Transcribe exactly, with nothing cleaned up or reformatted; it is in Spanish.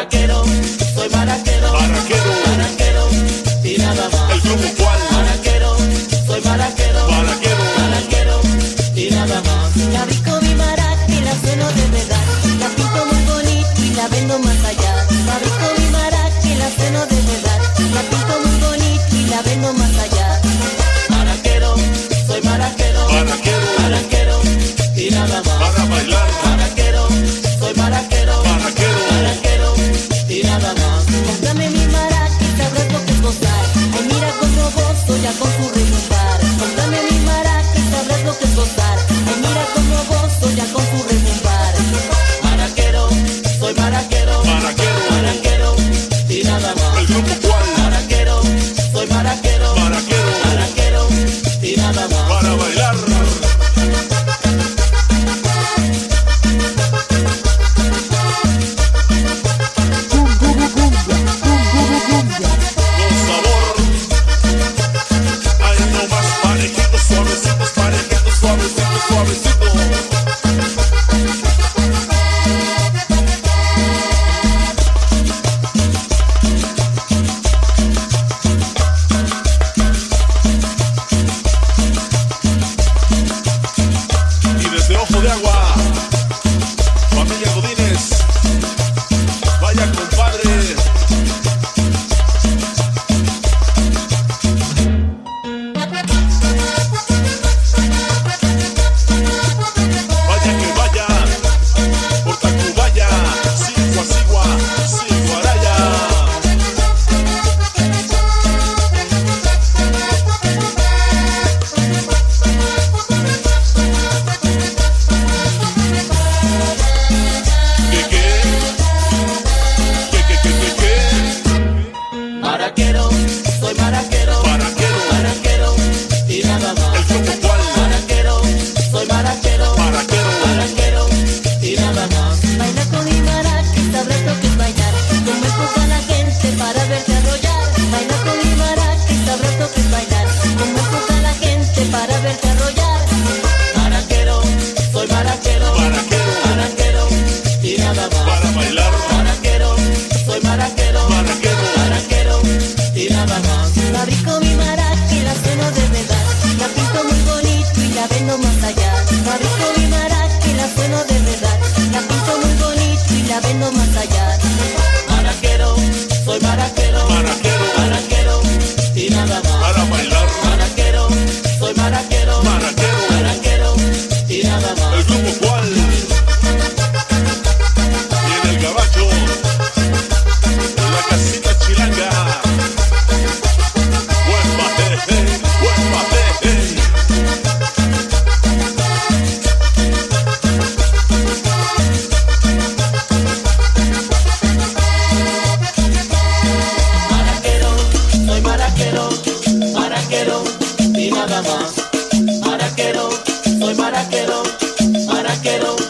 Maraquero, soy maraquero, Maraquero, maraquero y nada más. ¿el grupo cuál? Maraquero, soy maraquero, Maraquero, maraquero y nada más. La rico mi maraca y la sueno de verdad. La pinto muy bonito y la vendo más allá. La rico mi maraca y la sueno de verdad. La pinto muy bonito y la vendo más allá. Maraquero, soy maraquero, Maraquero, maraquero y nada más. para bailar. Maraquero, soy maraquero, Maraquero, maraquero y nada más. Cómprame mi maraca y sabrás lo que es gozar. Ay, mira cómo gozo ya con su rebumbar. Cómprame mi maraca y sabrás lo que es gozar. Ay, mira cómo gozo ya con su rebumbar. Maraquero, soy maraquero, Maraquero, maraquero y nada más. ¿el grupo cuál? Maraquero, soy maraquero, Maraquero, maraquero y nada más. para bailar. Con sabor. Ay, no más parejitos, suavecitos, parejitos, suavecitos, suavecitos. Y desde Ojo de Agua, familia Godínez, vaya compadre. Vaya que vaya, por Tacubaya, Sigua, Sigua, Siguaraya. ¿Qué, qué? ¿Qué, qué, qué, qué, qué? Maraquero, soy maraquero, Maraquero, maraquero y nada más. ¿el grupo cuál? Maraquero, soy maraquero, Maraquero, maraquero y nada más. Baila con mi maraca y sabrás lo que es bailar. Como empuja la gente para verte arrollar. Baila con mi maraca y sabrás lo que es bailar. Como empuja la gente para verte arrollar. Maraquero, soy maraquero, Maraquero, maraquero y nada más. para bailar. Maraquero, soy maraquero, Maraquero, maraquero y nada más. Fabrico mi maraca y la sueno de verdad. La pinto muy bonito y la vendo más allá. Fabrico mi maraca y la sueno de verdad. La pinto muy bonito y la vendo más allá. Maraquero, soy maraquero, Maraquero, maraquero y nada más. para bailar. Maraquero, soy maraquero, Maraquero, maraquero y nada más. ¿el grupo cuál? Y en el gabacho, la casita chilanga. Buen bate, buen bate. Maraquero, soy maraquero, maraquero y nada más. Maraquero, soy maraquero, maraquero